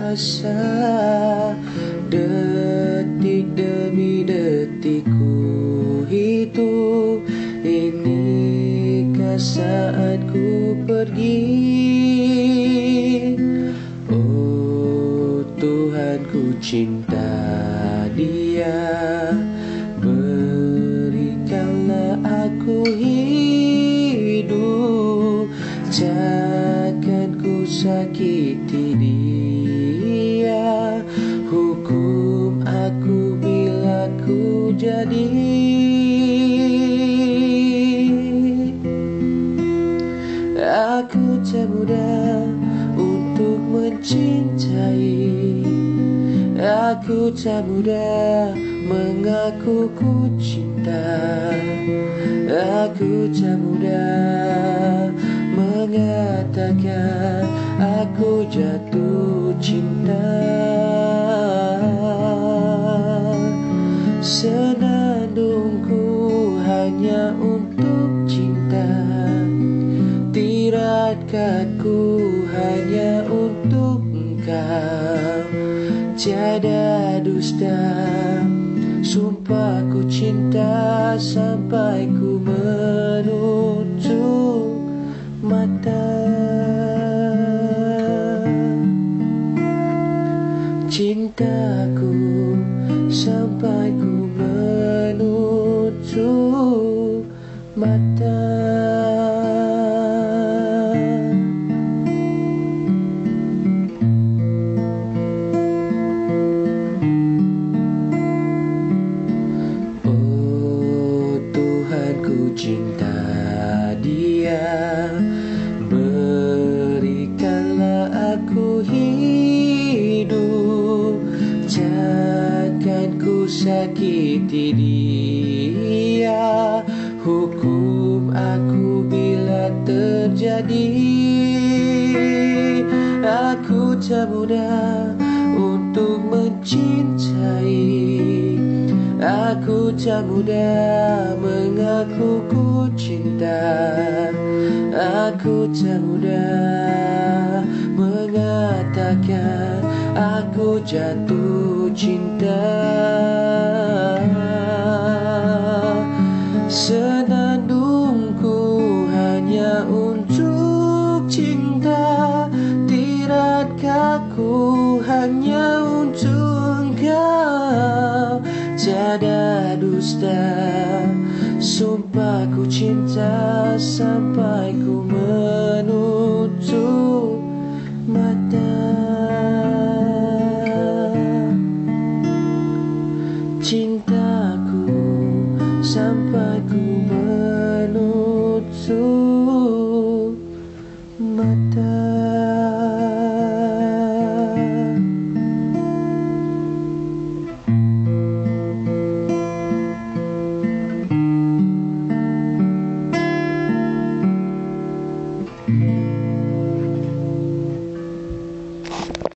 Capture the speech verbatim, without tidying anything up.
asa, detik demi detik ku hidup. Inikah saat ku pergi? Oh Tuhan, ku cinta Dia, berikanlah aku hidup. Takkan ku sakiti Dia, hukum aku bila ku jadi. Aku tak mudah untuk mencintai, aku tak mudah mengaku ku cinta, aku tak mudah mengatakan aku jatuh cinta. Senandungku hanya untuk cinta, tirakatku hanya untuk engkau. Tiada dusta, sumpah ku cinta sampai ku menutup mata. Cintaku sampai ku menutup mata. Ku cinta Dia, berikanlah aku hidup. Takkan ku sakiti Dia, hukum aku bila terjadi. Aku tak mudah untuk mencintai, aku tak mudah mengaku ku cinta, aku tak mudah mengatakan aku jatuh cinta. Senandungku hanya untuk cinta, tirakatku hanya untuk engkau. Tiada dusta, sumpah ku cinta sampai ku